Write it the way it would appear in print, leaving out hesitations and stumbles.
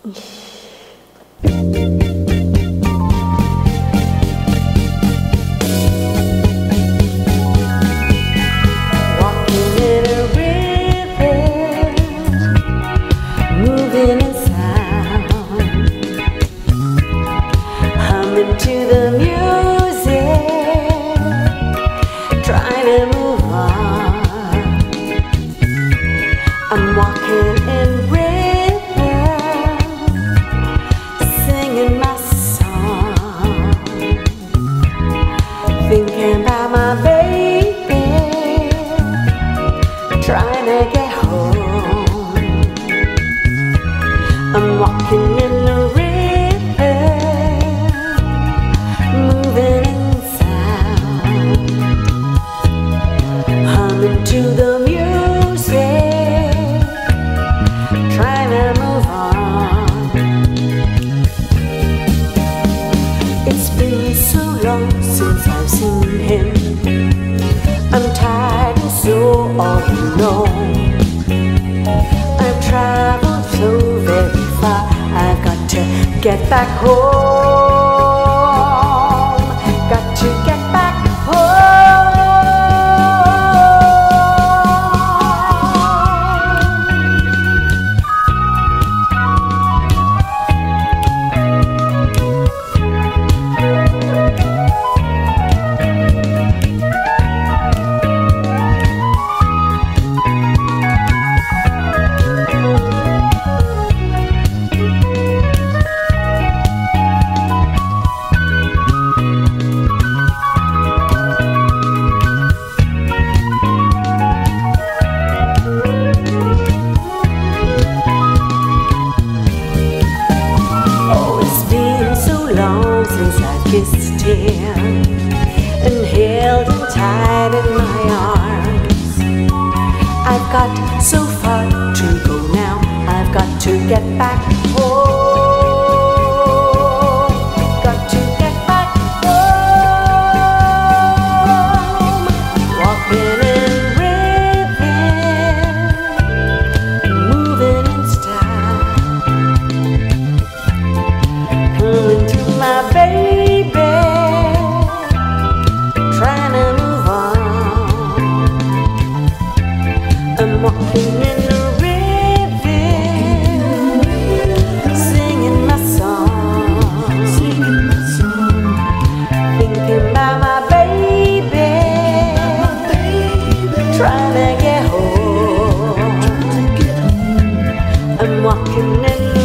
To the music, trying to move on. I'm walking in rhythm, singing my song, thinking about my baby, trying to get home. I'm walking in the rhythm, to the music, trying to move on. It's been so long since I've seen him. I'm tired and so all alone. I've traveled so very far, I've got to get back home. Got to get back home. Since I kissed him and held him tight in my arms. I've got so far to go now, I've got to get back home. Got to get back home. Walking in rhythm, moving in style, coming to my baby, trying to move on. I'm walking in the rhythm, singing my song, thinking about my baby, trying to get home. I'm walking in the